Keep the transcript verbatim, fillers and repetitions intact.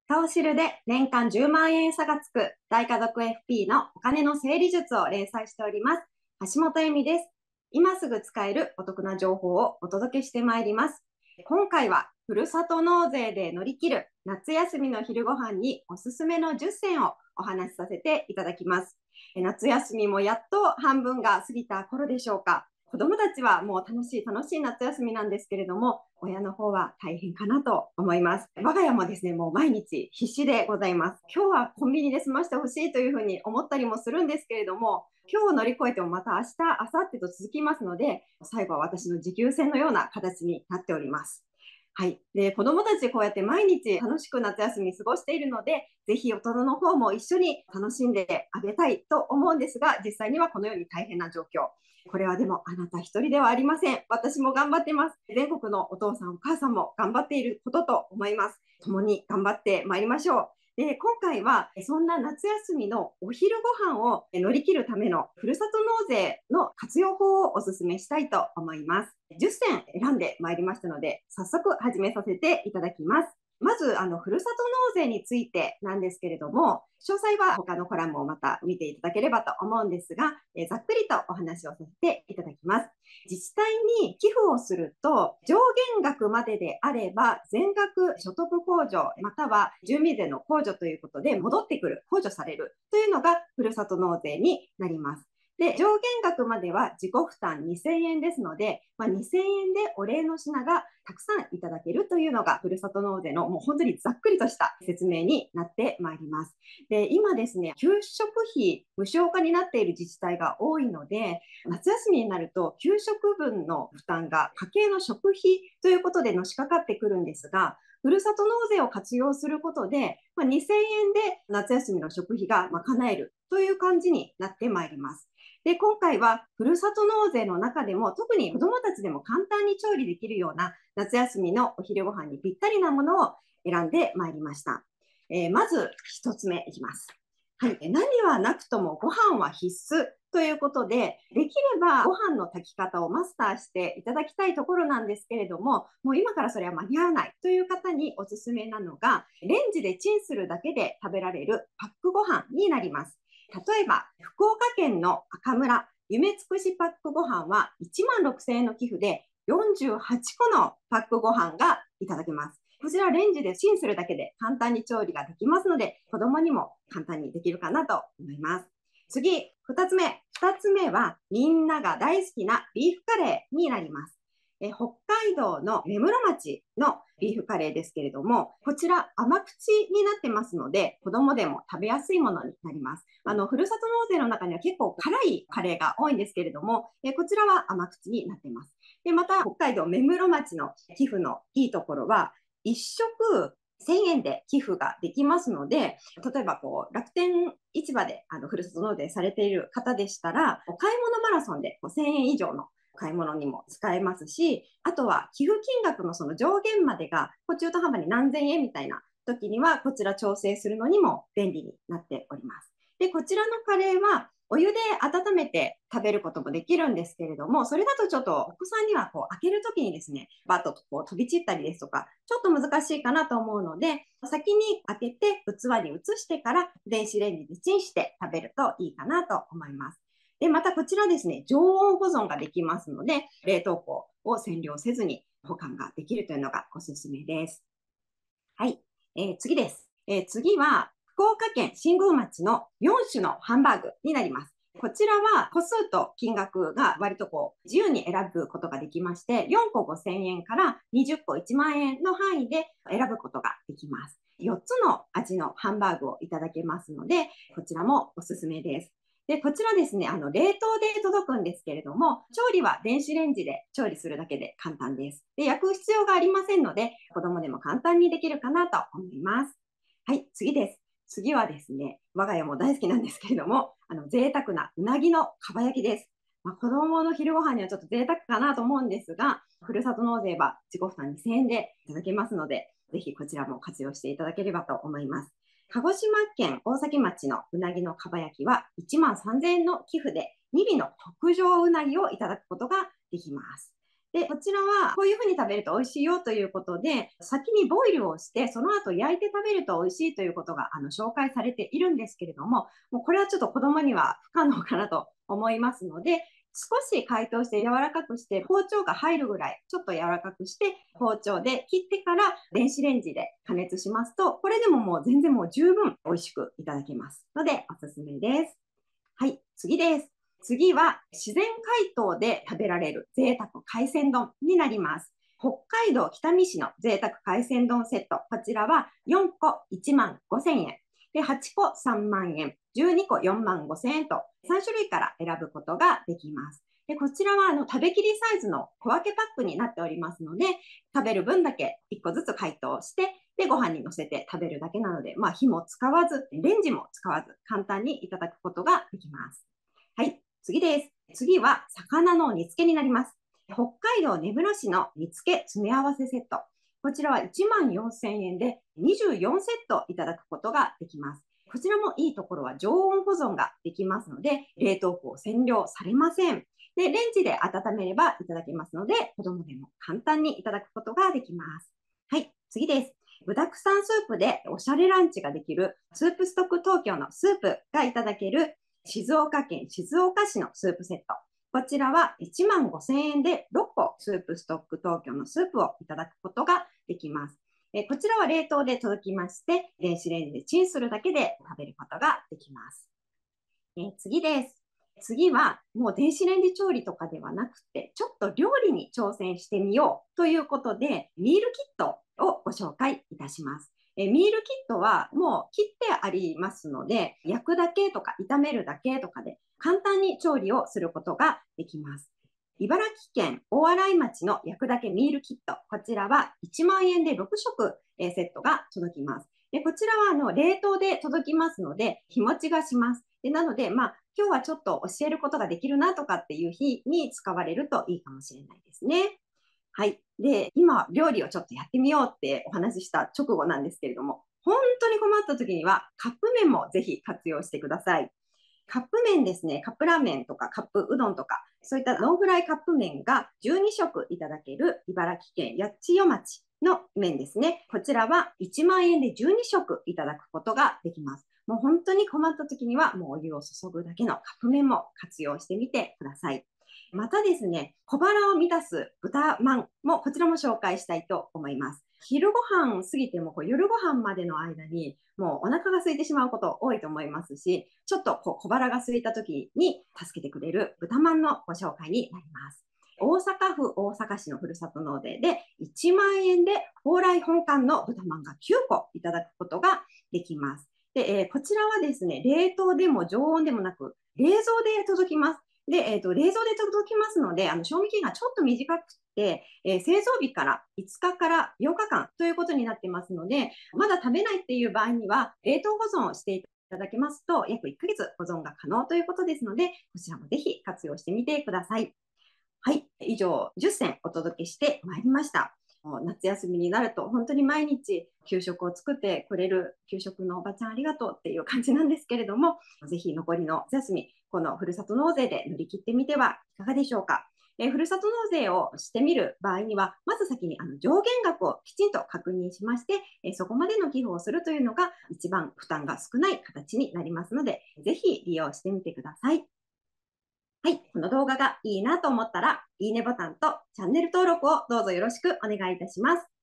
顔知るで年間じゅうまん円差がつく大家族 エフピー のお金の整理術を連載しております。橋本恵美です。今すぐ使えるお得な情報をお届けしてまいります。今回はふるさと納税で乗り切る夏休みの昼ご飯におすすめのじゅっせんをお話しさせていただきます。夏休みもやっと半分が過ぎた頃でしょうか。子どもたちはもう楽しい楽しい夏休みなんですけれども、親の方は大変かなと思います。我が家もですね、もう毎日必死でございます。今日はコンビニで済ましてほしいというふうに思ったりもするんですけれども、今日を乗り越えてもまた明日、明後日と続きますので、最後は私の持久戦のような形になっております。はい。で、子供たちこうやって毎日楽しく夏休み過ごしているので、ぜひ大人の方も一緒に楽しんであげたいと思うんですが、実際にはこのように大変な状況。これはでもあなた一人ではありません。私も頑張っています。全国のお父さんお母さんも頑張っていることと思います。共に頑張ってまいりましょう。で、今回はそんな夏休みのお昼ご飯を乗り切るためのふるさと納税の活用法をお勧めしたいと思います。じゅっせん選んでまいりましたので、早速始めさせていただきます。まず、あの、ふるさと納税についてなんですけれども、詳細は他のコラムをまた見ていただければと思うんですが、えーざっくりとお話をさせていただきます。自治体に寄付をすると、上限額までであれば、全額所得控除、または住民税の控除ということで戻ってくる、控除されるというのがふるさと納税になります。で、上限額までは自己負担にせんえんですので、まあ、にせんえんでお礼の品がたくさんいただけるというのがふるさと納税のもう本当にざっくりとした説明になってまいります。で、今ですね、給食費無償化になっている自治体が多いので、夏休みになると給食分の負担が家計の食費ということでのしかかってくるんですが、ふるさと納税を活用することで、まあ、にせんえんで夏休みの食費が賄えるという感じになってまいります。で、今回はふるさと納税の中でも特に子どもたちでも簡単に調理できるような夏休みのお昼ご飯にぴったりなものを選んでまいりました。えー、まず一つ目いきます。はい、何はなくともご飯は必須ということで、できればご飯の炊き方をマスターしていただきたいところなんですけれども、もう今からそれは間に合わないという方におすすめなのが、レンジでチンするだけで食べられるパックご飯になります。例えば、福岡県の赤村夢つくしパックご飯はいちまんろくせんえんの寄付でよんじゅうはちこのパックご飯がいただけます。こちらレンジでチンするだけで簡単に調理ができますので、子供にも簡単にできるかなと思います。次、二つ目。二つ目はみんなが大好きなビーフカレーになります。え北海道の根室町のビーフカレーですけれども、こちら甘口になってますので、子供でも食べやすいものになります。あの、ふるさと納税の中には結構辛いカレーが多いんですけれども、えこちらは甘口になっています。で、また北海道根室町の寄付のいいところは、一食せんえんで寄付ができますので、例えばこう楽天市場であのふるさと納税されている方でしたら、お買い物マラソンでせんえん以上の買い物にも使えますし、あとは寄付金額のその上限までが中途半端に何千円みたいな時には、こちら調整するのにも便利になっております。で、こちらのカレーはお湯で温めて食べることもできるんですけれども、それだとちょっとお子さんにはこう開けるときにですね、バッとこう飛び散ったりですとか、ちょっと難しいかなと思うので、先に開けて器に移してから電子レンジでチンして食べるといいかなと思います。で、またこちらですね、常温保存ができますので、冷凍庫を占領せずに保管ができるというのがおすすめです。はい、えー、次です。えー、次は、福岡県新宮町のよん種のハンバーグになります。こちらは個数と金額が割とこう自由に選ぶことができまして、よんこごせんえんからにじゅっこいちまんえんの範囲で選ぶことができます。よっつの味のハンバーグをいただけますので、こちらもおすすめです。で、こちらですね、あの、冷凍で届くんですけれども、調理は電子レンジで調理するだけで簡単です。で、焼く必要がありませんので、子供でも簡単にできるかなと思います。はい、次です。次はですね、我が家も大好きなんですけれども、あの、贅沢なうなぎのかば焼きです。まあ、子供の昼ご飯にはちょっと贅沢かなと思うんですが、ふるさと納税は自己負担にせんえんでいただけますので、ぜひこちらも活用していただければと思います。鹿児島県大崎町のうなぎのかば焼きはいちまんさんぜんえんの寄付でに尾の特上うなぎをいただくことができます。 で、こちらはこういうふうに食べると美味しいよということで、先にボイルをして、その後焼いて食べると美味しいということがあの紹介されているんですけれども、もうこれはちょっと子供には不可能かなと思いますので、少し解凍して柔らかくして、包丁が入るぐらいちょっと柔らかくして、包丁で切ってから電子レンジで加熱しますと、これでももう全然もう十分美味しくいただけますのでおすすめです。はい、次です。次は自然解凍で食べられる贅沢海鮮丼になります。北海道北見市の贅沢海鮮丼セット。こちらはよんこいちまんごせんえん。で、はちこさんまんえん。じゅうにこよんまんごせんえんとさん種類から選ぶことができます。で、こちらはあの食べきりサイズの小分けパックになっておりますので、食べる分だけいっこずつ解凍して、で、ご飯に乗せて食べるだけなので、まあ、火も使わず、レンジも使わず、簡単にいただくことができます。はい、次です。次は、魚の煮付けになります。北海道根室市の煮付け詰め合わせセット。こちらはいちまんよんせんえんでにじゅうよんセットいただくことができます。こちらもいいところは常温保存ができますので、冷凍庫を占領されません。で、レンジで温めればいただけますので、子供でも簡単にいただくことができます。はい、次です。具沢山スープでおしゃれランチができるスープストック東京のスープがいただける静岡県静岡市のスープセット。こちらはいちまんごせんえんでろっこスープストック東京のスープをいただくことができます。えこちらは冷凍で届きまして、電子レンジでチンするだけで食べることができます。え次です。次はもう電子レンジ調理とかではなくて、ちょっと料理に挑戦してみようということで、ミールキットをご紹介いたします。えミールキットはもう切ってありますので、焼くだけとか炒めるだけとかで簡単に調理をすることができます。茨城県大洗町の焼くだけミールキット。こちらはいちまんえんでろくしょくセットが届きます。でこちらはあの冷凍で届きますので、日持ちがします。でなので、まあ、今日はちょっと教えることができるなとかっていう日に使われるといいかもしれないですね。はい。で、今、料理をちょっとやってみようってお話しした直後なんですけれども、本当に困った時にはカップ麺もぜひ活用してください。カップ麺ですね、カップラーメンとかカップうどんとか、そういったノンフライカップ麺がじゅうにしょくいただける茨城県八千代町の麺ですね。こちらはいちまんえんでじゅうにしょくいただくことができます。もう本当に困った時にはもうお湯を注ぐだけのカップ麺も活用してみてください。またですね、小腹を満たす豚まんもこちらも紹介したいと思います。昼ご飯過ぎてもこう夜ご飯までの間にもうお腹が空いてしまうこと多いと思いますし、ちょっとこう小腹が空いた時に助けてくれる豚まんのご紹介になります。大阪府大阪市のふるさと納税でいちまんえんで蓬莱本館の豚まんがきゅうこいただくことができます。で、えー、こちらはですね、冷凍でも常温でもなく、冷蔵で届きます。で、えーと、冷蔵で届きますので、あの賞味期限がちょっと短くて、えー、製造日からいつかからようかかんということになってますので、まだ食べないっていう場合には、冷凍保存をしていただけますと、約いっかげつ保存が可能ということですので、こちらもぜひ活用してみてください。はい、以上じゅっせんお届けしてまいりました。夏休みになると本当に毎日給食を作ってくれる給食のおばちゃんありがとうっていう感じなんですけれども、ぜひ残りの夏休み、このふるさと納税で乗り切ってみてはいかがでしょうか。えふるさと納税をしてみる場合には、まず先にあの上限額をきちんと確認しまして、えそこまでの寄付をするというのが一番負担が少ない形になりますので、ぜひ利用してみてください。はい、この動画がいいなと思ったら、いいねボタンとチャンネル登録をどうぞよろしくお願いいたします。